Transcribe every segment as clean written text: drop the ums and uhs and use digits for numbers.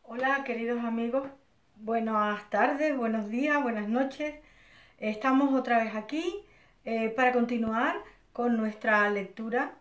Hola queridos amigos, buenas tardes, buenos días, buenas noches. Estamos otra vez aquí para continuar con nuestra lectura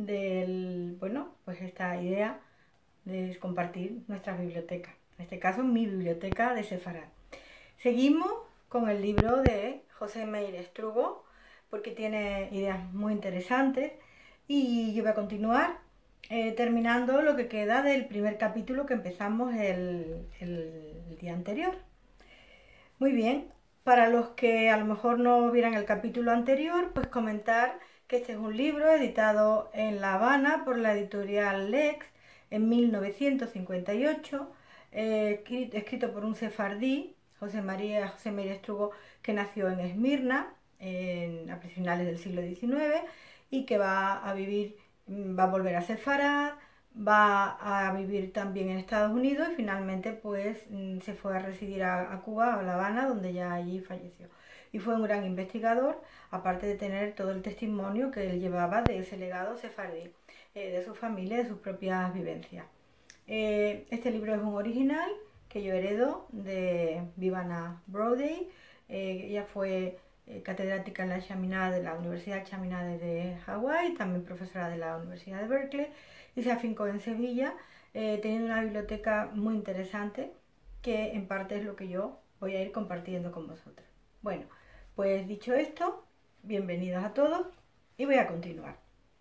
pues esta idea de compartir nuestra biblioteca. En este caso, mi biblioteca de Sefarad. Seguimos con el libro de José Meir Estrugo porque tiene ideas muy interesantes y yo voy a continuar terminando lo que queda del primer capítulo que empezamos el día anterior. Muy bien, para los que a lo mejor no vieran el capítulo anterior, pues comentar que este es un libro editado en La Habana por la editorial Lex en 1958, escrito por un sefardí, José Meir Estrugo, que nació en Esmirna a finales del siglo XIX y que va a volver a Sefarad, va a vivir también en Estados Unidos y finalmente pues se fue a residir a Cuba, a La Habana, donde ya allí falleció. Y fue un gran investigador, aparte de tener todo el testimonio que él llevaba de ese legado sefardí, de su familia, de sus propias vivencias. Este libro es un original que yo heredo de Vivana Brody. Ella fue catedrática en la Chaminade de la Universidad Chaminade de Hawái, también profesora de la Universidad de Berkeley, y se afincó en Sevilla, teniendo una biblioteca muy interesante que en parte es lo que yo voy a ir compartiendo con vosotros. Bueno, pues dicho esto, bienvenidos a todos y voy a continuar.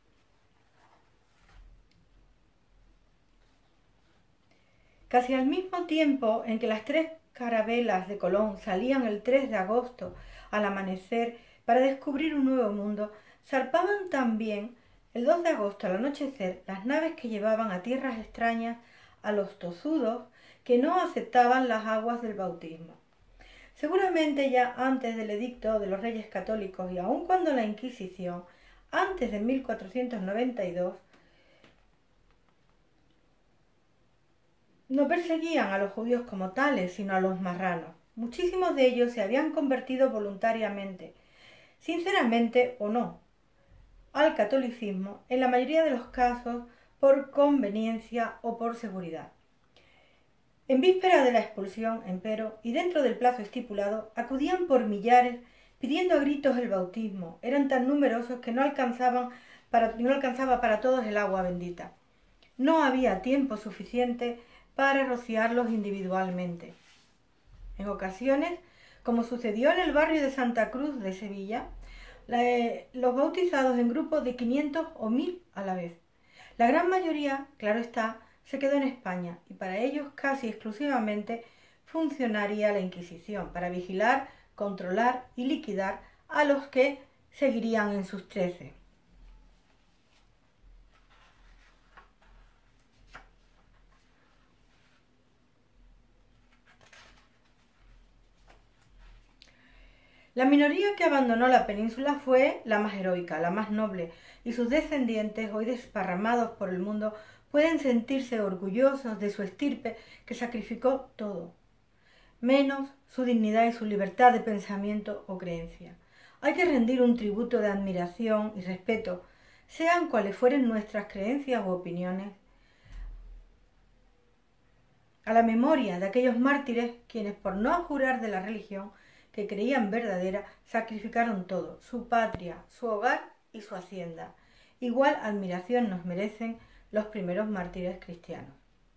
Casi al mismo tiempo en que las tres carabelas de Colón salían el 3 de agosto al amanecer para descubrir un nuevo mundo, zarpaban también el 2 de agosto al anochecer las naves que llevaban a tierras extrañas a los tozudos que no aceptaban las aguas del bautismo. Seguramente ya antes del edicto de los Reyes Católicos y aun cuando la Inquisición, antes de 1492, no perseguían a los judíos como tales, sino a los marranos. Muchísimos de ellos se habían convertido voluntariamente, sinceramente o no, al catolicismo, en la mayoría de los casos por conveniencia o por seguridad. En víspera de la expulsión, empero, y dentro del plazo estipulado, acudían por millares pidiendo a gritos el bautismo. Eran tan numerosos que no alcanzaba para todos el agua bendita. No había tiempo suficiente para rociarlos individualmente. En ocasiones, como sucedió en el barrio de Santa Cruz de Sevilla, los bautizados en grupos de 500 o 1000 a la vez. La gran mayoría, claro está, se quedó en España y para ellos casi exclusivamente funcionaría la Inquisición para vigilar, controlar y liquidar a los que seguirían en sus 13. La minoría que abandonó la península fue la más heroica, la más noble, y sus descendientes, hoy desparramados por el mundo, pueden sentirse orgullosos de su estirpe que sacrificó todo, menos su dignidad y su libertad de pensamiento o creencia. Hay que rendir un tributo de admiración y respeto, sean cuales fueren nuestras creencias u opiniones, a la memoria de aquellos mártires quienes, por no jurar de la religión que creían verdadera, sacrificaron todo, su patria, su hogar y su hacienda. Igual admiración nos merecen los primeros mártires cristianos.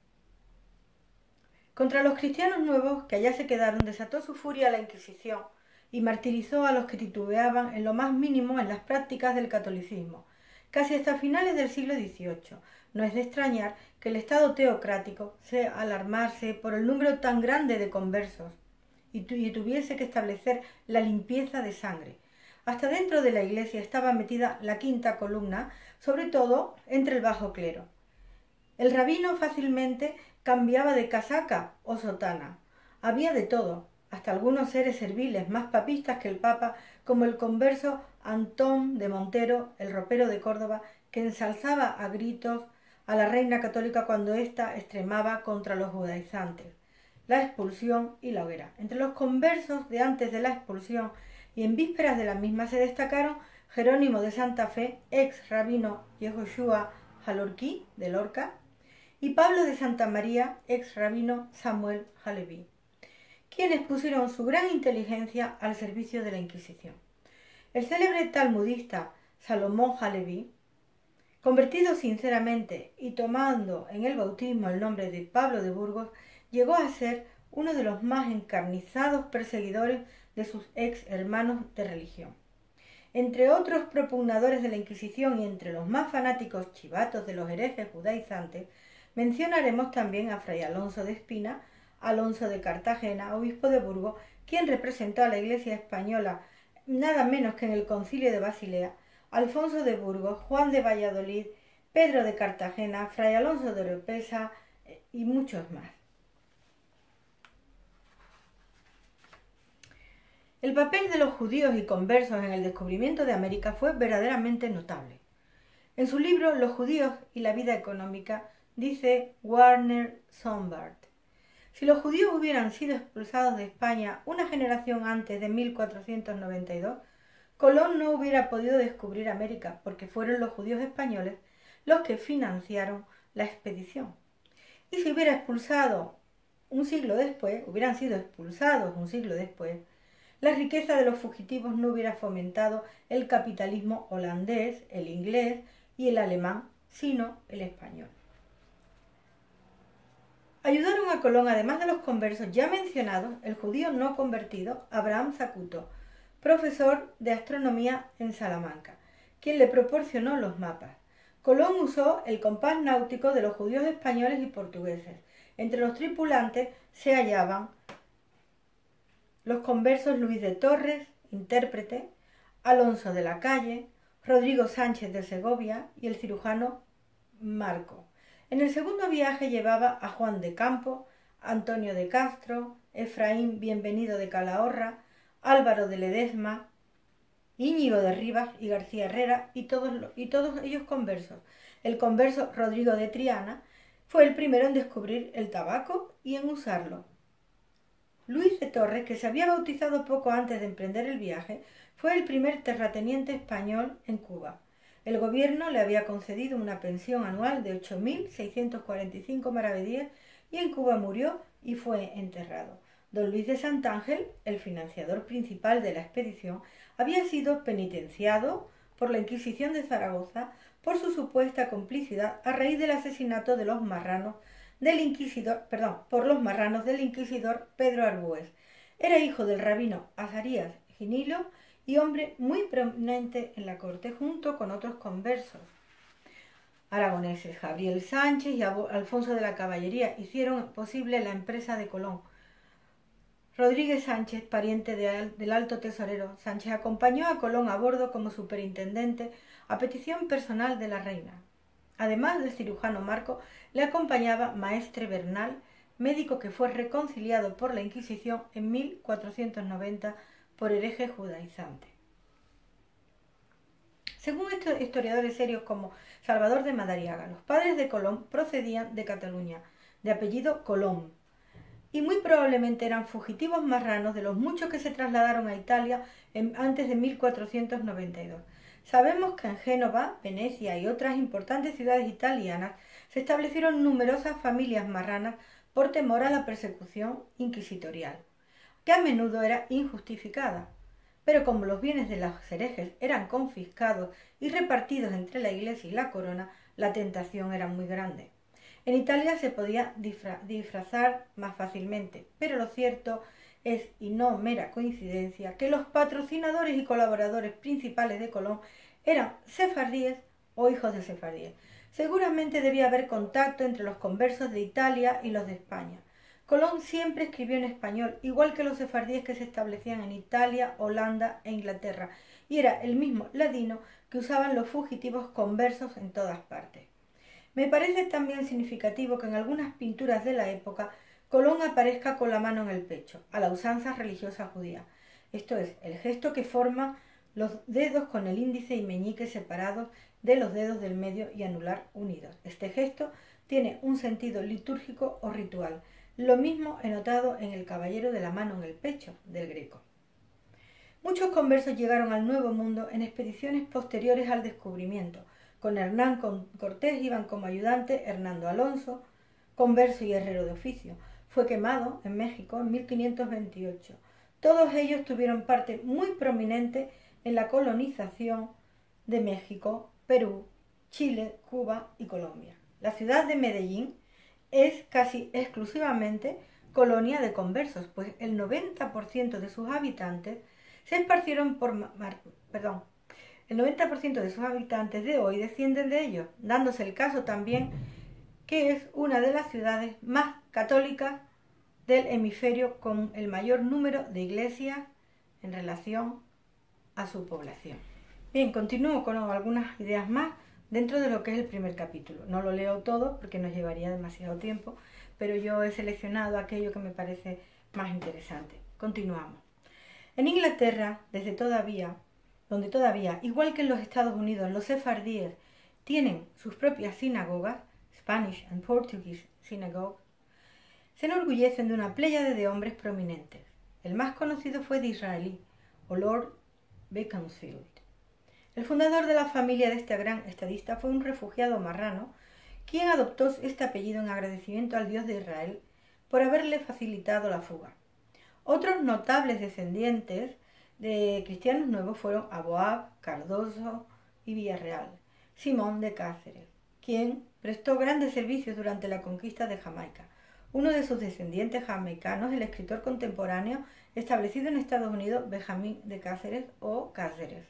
Contra los cristianos nuevos que allá se quedaron desató su furia la Inquisición y martirizó a los que titubeaban en lo más mínimo en las prácticas del catolicismo, casi hasta finales del siglo XVIII. No es de extrañar que el Estado teocrático se alarmase por el número tan grande de conversos y tuviese que establecer la limpieza de sangre. Hasta dentro de la iglesia estaba metida la quinta columna, sobre todo entre el bajo clero. El rabino fácilmente cambiaba de casaca o sotana. Había de todo, hasta algunos seres serviles más papistas que el Papa, como el converso Antón de Montero, el ropero de Córdoba, que ensalzaba a gritos a la reina católica cuando ésta extremaba contra los judaizantes, la expulsión y la hoguera. Entre los conversos de antes de la expulsión y en vísperas de la misma se destacaron Jerónimo de Santa Fe, ex rabino Yehoshua Halorquí de Lorca, y Pablo de Santa María, ex rabino Samuel Haleví, quienes pusieron su gran inteligencia al servicio de la Inquisición. El célebre talmudista Salomón Haleví, convertido sinceramente y tomando en el bautismo el nombre de Pablo de Burgos, llegó a ser uno de los más encarnizados perseguidores de sus ex hermanos de religión. Entre otros propugnadores de la Inquisición y entre los más fanáticos chivatos de los herejes judaizantes, mencionaremos también a Fray Alonso de Espina, Alonso de Cartagena, obispo de Burgos, quien representó a la Iglesia española nada menos que en el Concilio de Basilea, Alfonso de Burgos, Juan de Valladolid, Pedro de Cartagena, Fray Alonso de Oropesa y muchos más. El papel de los judíos y conversos en el descubrimiento de América fue verdaderamente notable. En su libro Los judíos y la vida económica, dice Werner Sombart: si los judíos hubieran sido expulsados de España una generación antes de 1492, Colón no hubiera podido descubrir América, porque fueron los judíos españoles los que financiaron la expedición. Y si hubieran sido expulsados un siglo después, la riqueza de los fugitivos no hubiera fomentado el capitalismo holandés, el inglés y el alemán, sino el español. Ayudaron a Colón, además de los conversos ya mencionados, el judío no convertido Abraham Zacuto, profesor de astronomía en Salamanca, quien le proporcionó los mapas. Colón usó el compás náutico de los judíos españoles y portugueses. Entre los tripulantes se hallaban los conversos Luis de Torres, intérprete, Alonso de la Calle, Rodrigo Sánchez de Segovia y el cirujano Marco. En el segundo viaje llevaba a Juan de Campo, Antonio de Castro, Efraín Bienvenido de Calahorra, Álvaro de Ledesma, Íñigo de Rivas y García Herrera y todos ellos conversos. El converso Rodrigo de Triana fue el primero en descubrir el tabaco y en usarlo. Luis de Torres, que se había bautizado poco antes de emprender el viaje, fue el primer terrateniente español en Cuba. El gobierno le había concedido una pensión anual de 8.645 maravedíes y en Cuba murió y fue enterrado. Don Luis de Santángel, el financiador principal de la expedición, había sido penitenciado por la Inquisición de Zaragoza por su supuesta complicidad a raíz del asesinato de los marranos del inquisidor Pedro Arbues. Era hijo del rabino Azarías Ginilo y hombre muy prominente en la corte, junto con otros conversos aragoneses. Gabriel Sánchez y Alfonso de la Caballería hicieron posible la empresa de Colón. Rodríguez Sánchez, pariente del alto tesorero Sánchez, acompañó a Colón a bordo como superintendente a petición personal de la reina. Además del cirujano Marco, le acompañaba Maestre Bernal, médico que fue reconciliado por la Inquisición en 1490 por hereje judaizante. Según estos historiadores serios como Salvador de Madariaga, los padres de Colón procedían de Cataluña, de apellido Colón, y muy probablemente eran fugitivos marranos de los muchos que se trasladaron a Italia antes de 1492. Sabemos que en Génova, Venecia y otras importantes ciudades italianas se establecieron numerosas familias marranas por temor a la persecución inquisitorial, que a menudo era injustificada. Pero como los bienes de los herejes eran confiscados y repartidos entre la Iglesia y la corona, la tentación era muy grande. En Italia se podía disfrazar más fácilmente, pero lo cierto es, y no mera coincidencia, que los patrocinadores y colaboradores principales de Colón eran sefardíes o hijos de sefardíes. Seguramente debía haber contacto entre los conversos de Italia y los de España. Colón siempre escribió en español, igual que los sefardíes que se establecían en Italia, Holanda e Inglaterra, y era el mismo ladino que usaban los fugitivos conversos en todas partes. Me parece también significativo que en algunas pinturas de la época Colón aparezca con la mano en el pecho, a la usanza religiosa judía. Esto es, el gesto que forma los dedos con el índice y meñique separados de los dedos del medio y anular unidos. Este gesto tiene un sentido litúrgico o ritual. Lo mismo he notado en el caballero de la mano en el pecho, del Greco. Muchos conversos llegaron al Nuevo Mundo en expediciones posteriores al descubrimiento. Con Hernán Cortés iban como ayudante Hernando Alonso, converso y herrero de oficio. Fue quemado en México en 1528. Todos ellos tuvieron parte muy prominente en la colonización de México, Perú, Chile, Cuba y Colombia. La ciudad de Medellín es casi exclusivamente colonia de conversos, pues el 90% de sus habitantes se esparcieron el 90% de sus habitantes de hoy descienden de ellos, dándose el caso también que es una de las ciudades más católicas del hemisferio con el mayor número de iglesias en relación a su población. Bien, continúo con algunas ideas más dentro de lo que es el primer capítulo. No lo leo todo porque nos llevaría demasiado tiempo, pero yo he seleccionado aquello que me parece más interesante. Continuamos. En Inglaterra, donde todavía, igual que en los Estados Unidos, los sefardíes tienen sus propias sinagogas, Spanish and Portuguese Synagogue, se enorgullecen de una pléyade de hombres prominentes. El más conocido fue Disraeli, o Lord Beaconsfield. El fundador de la familia de este gran estadista fue un refugiado marrano, quien adoptó este apellido en agradecimiento al Dios de Israel por haberle facilitado la fuga. Otros notables descendientes de cristianos nuevos fueron Aboab, Cardoso y Villarreal, Simón de Cáceres, quien prestó grandes servicios durante la conquista de Jamaica. Uno de sus descendientes jamaicanos, el escritor contemporáneo establecido en Estados Unidos, Benjamín de Cáceres o Cáceres.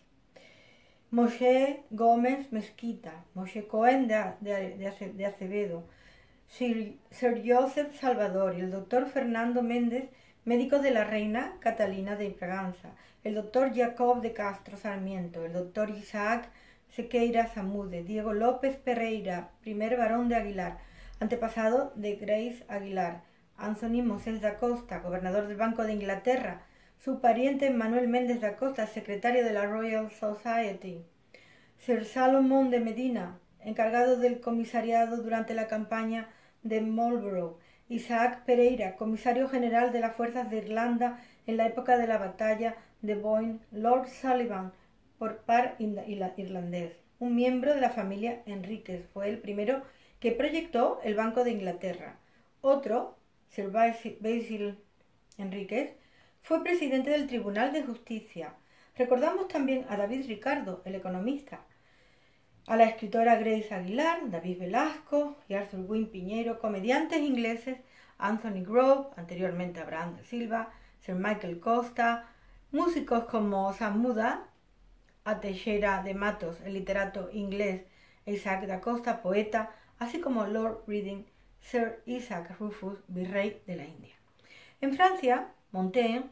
Moshe Gómez Mezquita, Moshe Cohen de Acevedo, Sir Joseph Salvador y el doctor Fernando Méndez, médicos de la reina Catalina de Braganza, el doctor Jacob de Castro Sarmiento, el doctor Isaac Sequeira Zamude, Diego López Pereira, primer barón de Aguilar, antepasado de Grace Aguilar, Anthony Moses da Costa, gobernador del Banco de Inglaterra, su pariente Manuel Méndez da Costa, secretario de la Royal Society, Sir Salomón de Medina, encargado del comisariado durante la campaña de Marlborough, Isaac Pereira, comisario general de las fuerzas de Irlanda en la época de la batalla de Boyne, Lord Sullivan, por par irlandés, un miembro de la familia Enríquez, fue el primero que proyectó el Banco de Inglaterra. Otro, Sir Basil Enríquez, fue presidente del Tribunal de Justicia. Recordamos también a David Ricardo, el economista, a la escritora Grace Aguilar, David Velasco y Arthur Wynne Piñero, comediantes ingleses, Anthony Grove, anteriormente Abraham de Silva, Sir Michael Costa, músicos como Sam Muda, a Teixeira de Matos, el literato inglés, Isaac da Costa, poeta, así como Lord Reading, Sir Isaac Rufus, virrey de la India. En Francia, Montaigne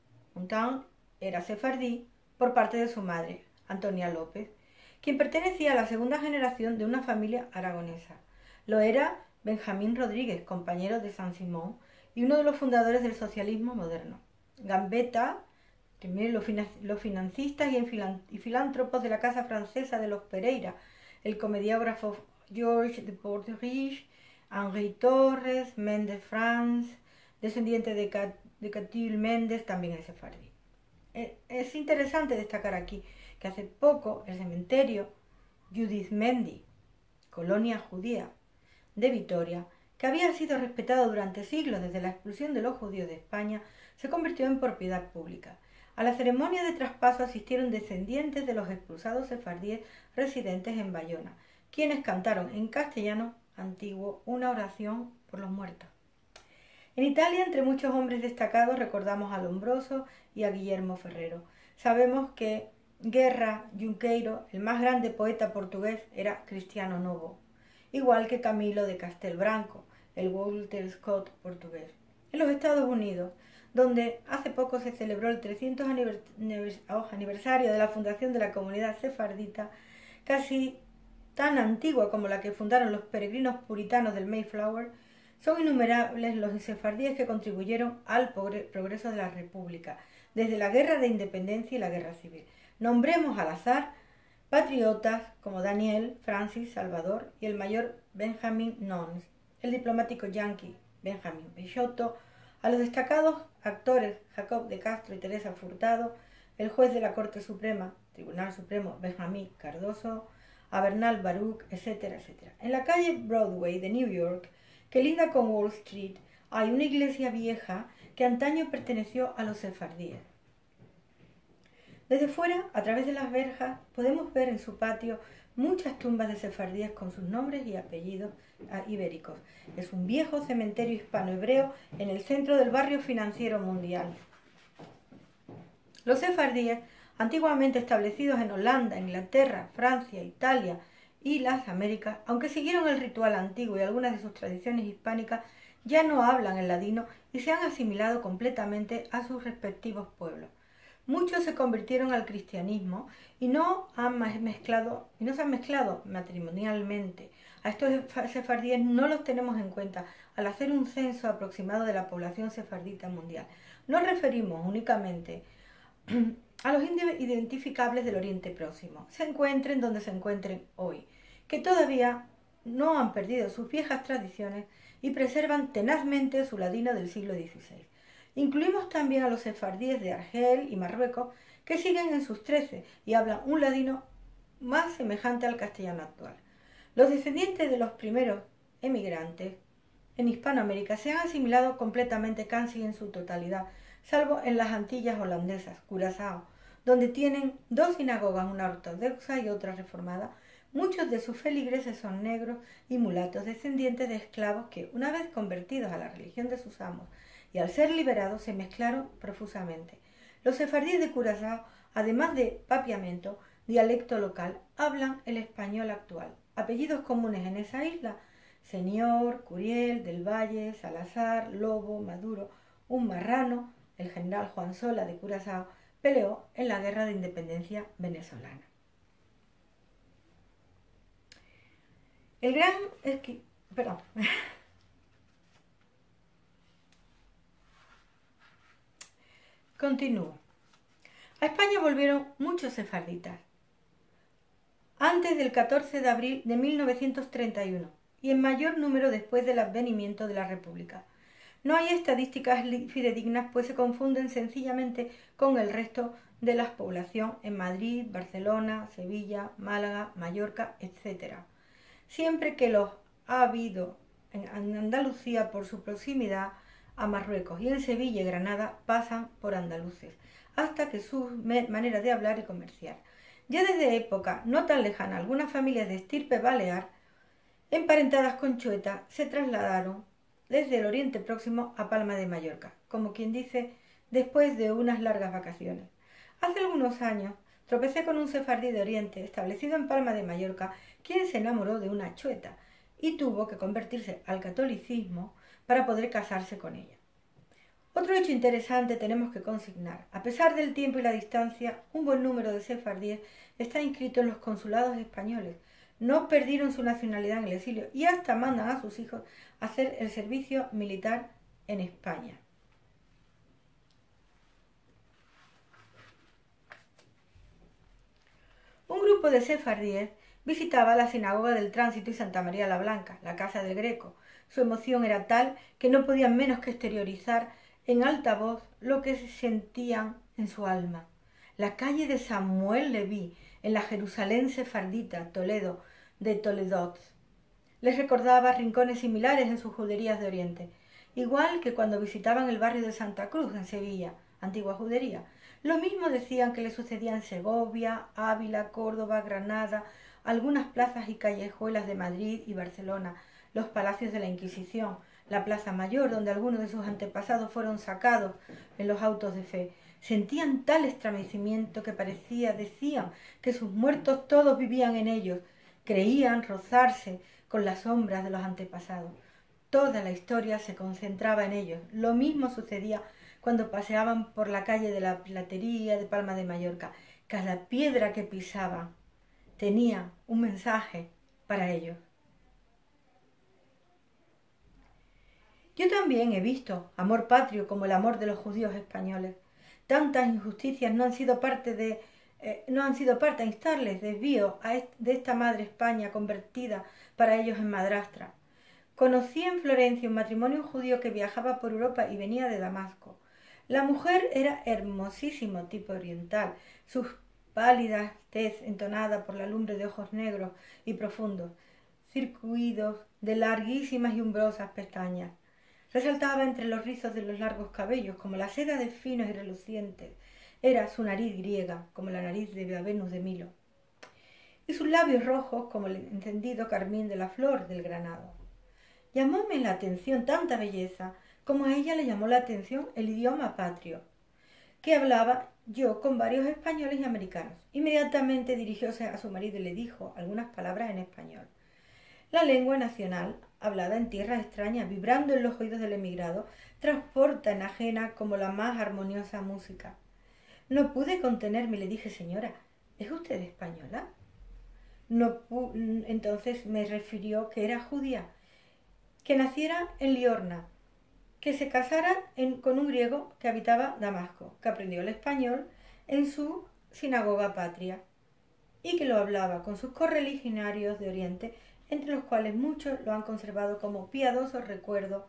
era sefardí por parte de su madre, Antonia López, quien pertenecía a la segunda generación de una familia aragonesa. Lo era Benjamín Rodríguez, compañero de Saint-Simon y uno de los fundadores del socialismo moderno. Gambetta, primero los financistas y filántropos de la casa francesa de los Pereira, el comediógrafo Georges de Porterich, Henri Torres, Méndez France, descendiente de Catil Méndez, también es sefardí. Es interesante destacar aquí que hace poco el cementerio Judith Mendy, colonia judía de Vitoria, que había sido respetado durante siglos desde la expulsión de los judíos de España, se convirtió en propiedad pública. A la ceremonia de traspaso asistieron descendientes de los expulsados sefardíes residentes en Bayona, quienes cantaron en castellano antiguo una oración por los muertos. En Italia, entre muchos hombres destacados, recordamos a Lombroso y a Guillermo Ferrero. Sabemos que Guerra Junqueiro, el más grande poeta portugués, era cristiano novo, igual que Camilo de Castelbranco, el Walter Scott portugués. En los Estados Unidos, donde hace poco se celebró el 300 aniversario de la fundación de la comunidad sefardita, casi tan antigua como la que fundaron los peregrinos puritanos del Mayflower, son innumerables los sefardíes que contribuyeron al progreso de la República, desde la Guerra de Independencia y la Guerra Civil. Nombremos al azar patriotas como Daniel, Francis, Salvador y el mayor Benjamin Nons, el diplomático yanqui Benjamin Peixoto, a los destacados actores Jacob de Castro y Teresa Furtado, el juez de la Corte Suprema, Tribunal Supremo Benjamín Cardoso, a Bernal Baruch, etcétera, etcétera. En la calle Broadway de New York, que linda con Wall Street, hay una iglesia vieja que antaño perteneció a los sefardíes. Desde fuera, a través de las verjas, podemos ver en su patio muchas tumbas de sefardíes con sus nombres y apellidos ibéricos. Es un viejo cementerio hispano-hebreo en el centro del barrio financiero mundial. Los sefardíes, antiguamente establecidos en Holanda, Inglaterra, Francia, Italia y las Américas, aunque siguieron el ritual antiguo y algunas de sus tradiciones hispánicas, ya no hablan el ladino y se han asimilado completamente a sus respectivos pueblos. Muchos se convirtieron al cristianismo y no se han mezclado matrimonialmente. A estos sefardíes no los tenemos en cuenta al hacer un censo aproximado de la población sefardita mundial. Nos referimos únicamente a los identificables del Oriente Próximo, se encuentren donde se encuentren hoy, que todavía no han perdido sus viejas tradiciones y preservan tenazmente su ladino del siglo XVI. Incluimos también a los sefardíes de Argel y Marruecos, que siguen en sus 13 y hablan un ladino más semejante al castellano actual. Los descendientes de los primeros emigrantes en Hispanoamérica se han asimilado completamente casi en su totalidad, salvo en las Antillas holandesas, Curazao, donde tienen 2 sinagogas, una ortodoxa y otra reformada. Muchos de sus feligreses son negros y mulatos, descendientes de esclavos que, una vez convertidos a la religión de sus amos y al ser liberados, se mezclaron profusamente. Los sefardíes de Curazao, además de papiamento, dialecto local, hablan el español actual. Apellidos comunes en esa isla: Señor, Curiel, del Valle, Salazar, Lobo, Maduro, un marrano. El general Juan Sola de Curazao peleó en la Guerra de Independencia venezolana. El gran Continúo. A España volvieron muchos sefarditas antes del 14 de abril de 1931 y en mayor número después del advenimiento de la República. No hay estadísticas fidedignas, pues se confunden sencillamente con el resto de la población en Madrid, Barcelona, Sevilla, Málaga, Mallorca, etc. Siempre que los ha habido en Andalucía por su proximidad a Marruecos, y en Sevilla y Granada pasan por andaluces, hasta que su manera de hablar y comerciar. Ya desde época no tan lejana, algunas familias de estirpe balear, emparentadas con Chueta, se trasladaron desde el Oriente Próximo a Palma de Mallorca, como quien dice, después de unas largas vacaciones. Hace algunos años tropecé con un sefardí de Oriente establecido en Palma de Mallorca, quien se enamoró de una chueta y tuvo que convertirse al catolicismo para poder casarse con ella. Otro hecho interesante tenemos que consignar: a pesar del tiempo y la distancia, un buen número de sefardíes está inscrito en los consulados españoles. No perdieron su nacionalidad en el exilio y hasta mandan a sus hijos a hacer el servicio militar en España. Un grupo de sefardíes visitaba la sinagoga del Tránsito y Santa María la Blanca, la casa del Greco. Su emoción era tal que no podían menos que exteriorizar en alta voz lo que sentían en su alma. La calle de Samuel Leví, en la Jerusalén sefardita, Toledo, de Toledot, les recordaba rincones similares en sus juderías de Oriente, igual que cuando visitaban el barrio de Santa Cruz, en Sevilla, antigua judería. Lo mismo decían que le sucedía en Segovia, Ávila, Córdoba, Granada, algunas plazas y callejuelas de Madrid y Barcelona, los palacios de la Inquisición, la Plaza Mayor, donde algunos de sus antepasados fueron sacados en los autos de fe. Sentían tal estremecimiento que decían que sus muertos todos vivían en ellos, creían rozarse con las sombras de los antepasados. Toda la historia se concentraba en ellos. Lo mismo sucedía cuando paseaban por la calle de la Platería de Palma de Mallorca. Cada piedra que pisaban tenía un mensaje para ellos. Yo también he visto amor patrio como el amor de los judíos españoles. Tantas injusticias no han sido parte a instarles desvío de esta madre España convertida para ellos en madrastra. Conocí en Florencia un matrimonio judío que viajaba por Europa y venía de Damasco. La mujer era hermosísimo tipo oriental, sus pálidas tez entonada por la lumbre de ojos negros y profundos, circuidos de larguísimas y umbrosas pestañas. Resaltaba entre los rizos de los largos cabellos como la seda de finos y relucientes. Era su nariz griega, como la nariz de la Venus de Milo, y sus labios rojos como el encendido carmín de la flor del granado. Llamóme la atención tanta belleza como a ella le llamó la atención el idioma patrio, que hablaba yo con varios españoles y americanos. Inmediatamente dirigióse a su marido y le dijo algunas palabras en español. La lengua nacional, hablada en tierras extrañas, vibrando en los oídos del emigrado, transporta en ajena como la más armoniosa música. No pude contenerme y le dije, señora, ¿es usted española? Entonces me refirió que era judía, que naciera en Liorna, que se casara con un griego que habitaba Damasco, que aprendió el español en su sinagoga patria y que lo hablaba con sus correligionarios de Oriente, entre los cuales muchos lo han conservado como piadoso recuerdo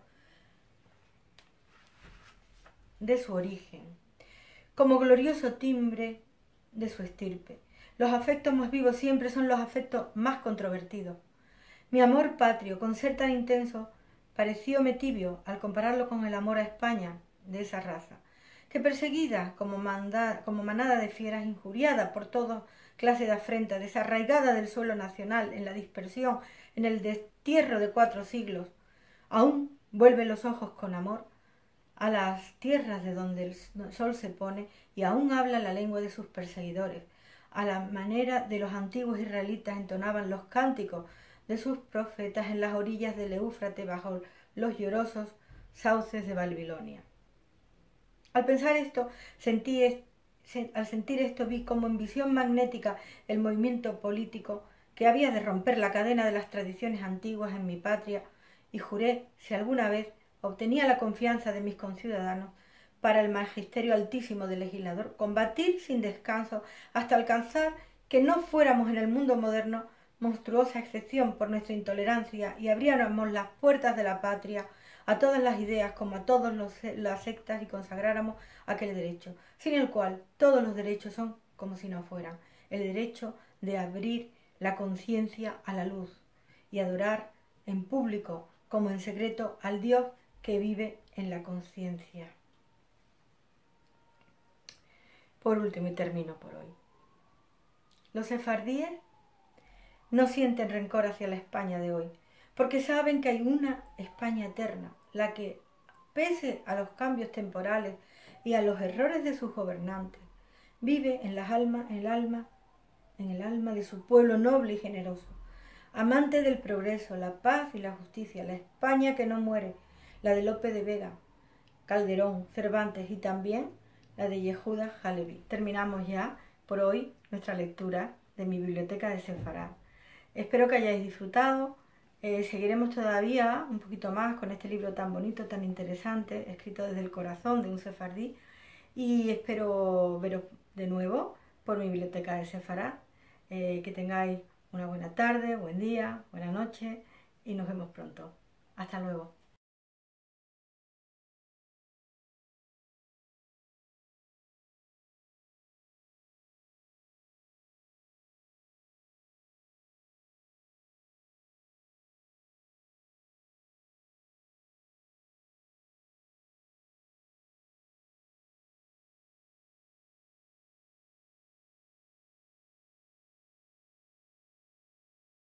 de su origen, como glorioso timbre de su estirpe. Los afectos más vivos siempre son los afectos más controvertidos. Mi amor patrio, con ser tan intenso, parecióme tibio al compararlo con el amor a España de esa raza, que perseguida como manada de fieras, injuriada por toda clase de afrenta, desarraigada del suelo nacional en la dispersión, en el destierro de 4 siglos, aún vuelve los ojos con amor a las tierras de donde el sol se pone y aún habla la lengua de sus perseguidores, a la manera de los antiguos israelitas entonaban los cánticos de sus profetas en las orillas del Éufrates bajo los llorosos sauces de Babilonia. Al pensar esto, al sentir esto vi como en visión magnética el movimiento político que había de romper la cadena de las tradiciones antiguas en mi patria y juré, si alguna vez obtenía la confianza de mis conciudadanos, para el magisterio altísimo del legislador, combatir sin descanso hasta alcanzar que no fuéramos en el mundo moderno monstruosa excepción por nuestra intolerancia y abriéramos las puertas de la patria a todas las ideas como a todas las sectas y consagráramos aquel derecho, sin el cual todos los derechos son como si no fueran, el derecho de abrir la conciencia a la luz y adorar en público como en secreto al Dios que vive en la conciencia. Por último, y termino por hoy, los sefardíes no sienten rencor hacia la España de hoy, porque saben que hay una España eterna, la que, pese a los cambios temporales y a los errores de sus gobernantes, vive en el alma de su pueblo noble y generoso, amante del progreso, la paz y la justicia, la España que no muere, la de Lope de Vega, Calderón, Cervantes y también la de Yehuda Halevi. Terminamos ya por hoy nuestra lectura de mi biblioteca de Sefarad. Espero que hayáis disfrutado. Seguiremos todavía un poquito más con este libro tan bonito, tan interesante, escrito desde el corazón de un sefardí. Y espero veros de nuevo por mi biblioteca de Sefarad. Que tengáis una buena tarde, buen día, buena noche y nos vemos pronto. Hasta luego.